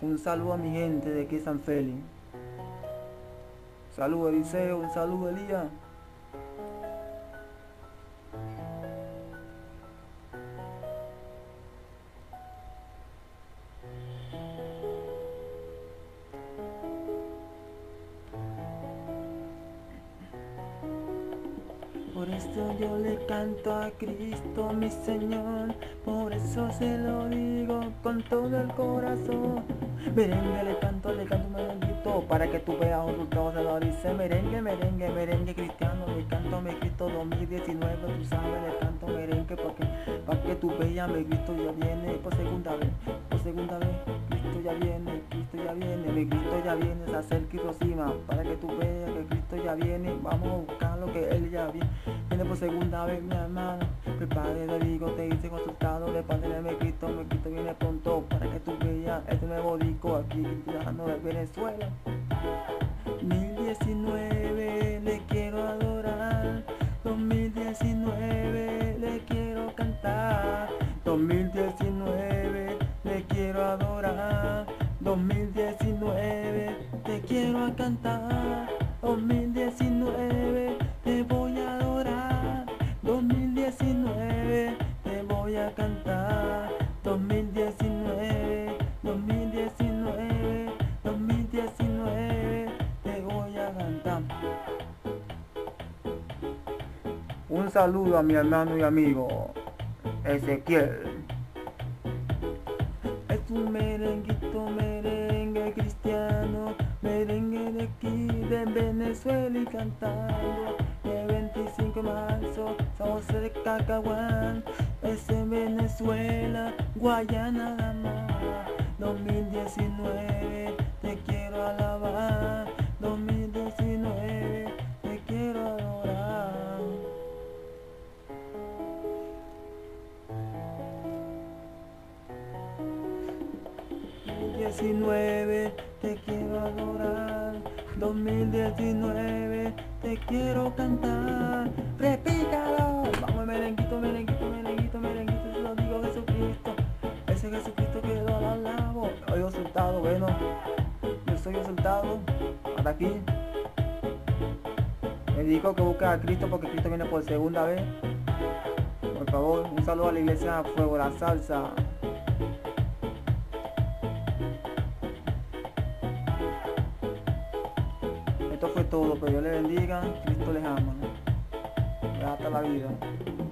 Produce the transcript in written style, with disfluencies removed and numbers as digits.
Un saludo a mi gente de aquí San Félix. Saludo Eliseo, un saludo Elías. Por eso yo le canto a Cristo mi Señor, por eso se lo digo con todo el corazón. Merengue le canto merenguito, para que tú veas un resultado se lo dice. Merengue, merengue, merengue cristiano, le canto a mi Cristo 2019, tú sabes, le canto merengue para que tú veas, mi Cristo ya viene por segunda vez, Cristo ya viene, mi Cristo ya viene, se acerca y aproxima, para que tú veas que Cristo ya viene, vamos a buscar lo que Él ya viene. Viene por segunda vez, mi hermano. El padre de Vigo te dice consultado. El padre de mi Cristo viene pronto. Para que tú veas este nuevo disco aquí, cristiano de Venezuela. 2019 le quiero adorar. 2019 le quiero cantar. 2019 le quiero adorar. 2019 te quiero cantar. 2019 te voy a adorar. 2019 te voy a cantar. 2019, 2019, 2019 te voy a cantar. Un saludo a mi hermano y amigo Ezequiel. Es un merenguito, merengue cristiano, merengue de aquí de Venezuela y cantando. El 25 de marzo, San José de Cacahuán, es en Venezuela, Guayana la mar. 2019 te quiero alabar, 2019 te quiero adorar. 2019 te quiero adorar, 2019 te quiero cantar. Repítalo, vamos merenguito, merenguito, merenguito, merenguito, se lo digo a Jesucristo, ese Jesucristo que lo alabo. Hoy resultado, bueno, yo soy resultado, hasta aquí. Me digo que busca a Cristo porque Cristo viene por segunda vez. Por favor, un saludo a la iglesia Fuego la Salsa. Esto fue todo, pero Dios les bendiga, Cristo les ama. Hasta la vida.